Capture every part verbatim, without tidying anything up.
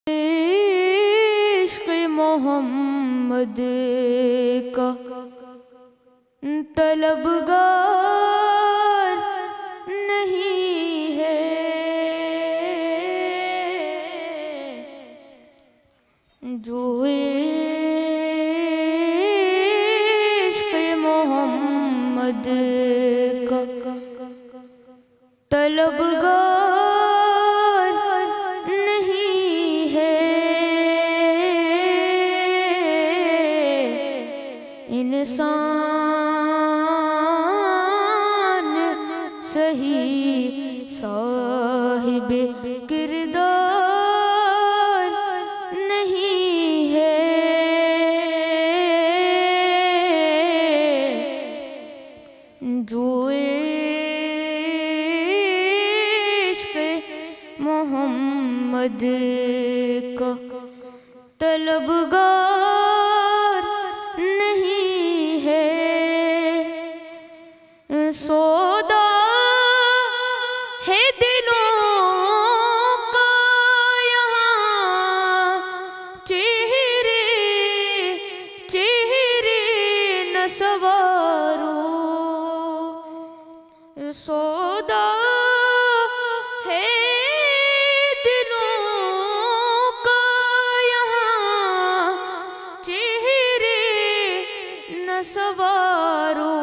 इश्क़ मोहम्मद का तलबगार नहीं है, जो इश्क़ मोहम्मद का तलबगार नहीं है, इंसान सही साहिबे किरदार नहीं है, जो इश्क़ मोहम्मद का तलबगार नहीं है। सौदा है दिलों का यहाँ, चेहरे चेहरे न सवारो, सौदा है दिलों का यहाँ, चेहरे न सवारो,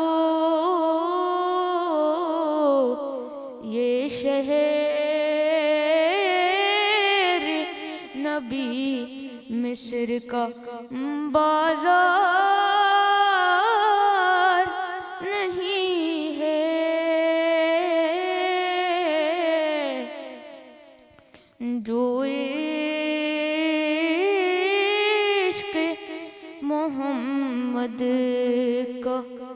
ये शहर नबी मिस्र का बाजार नहीं है, जो इश्क़ मोहम्मद का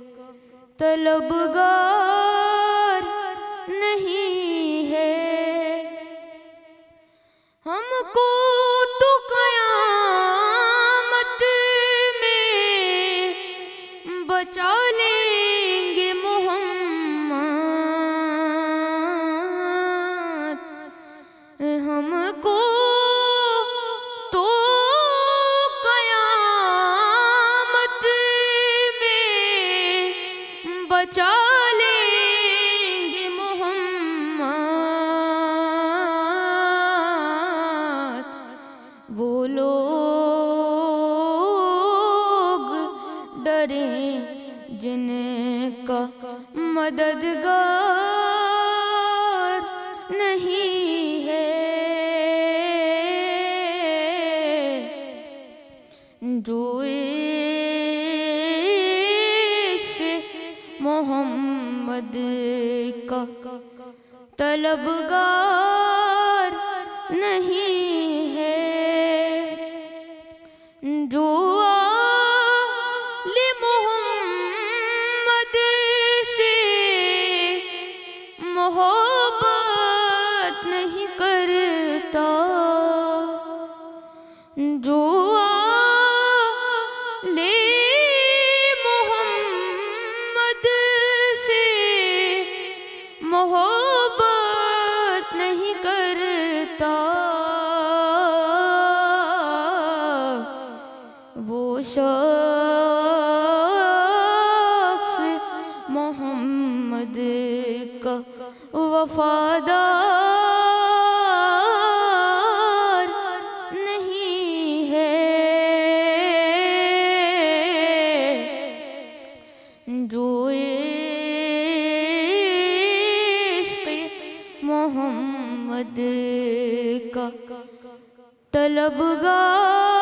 तलबगार नहीं है। हमको तो क़यामत में बचा लेंगे मोहम्मद, हमको तो क़यामत में बचा लेंगे मोहम्मद, वो लोग डरे जिनका मददगार नहीं है, जो इश्क़ मोहम्मद का तलबगार नहीं है, जो आले मोहम्मद से मोहब्बत नहीं करता, जो आले मोहम्मद से मोहब्बत नहीं करता, वो शख्स मोहम्मद का वफादार नहीं है, जो इश्क़ मोहम्मद का तलबगार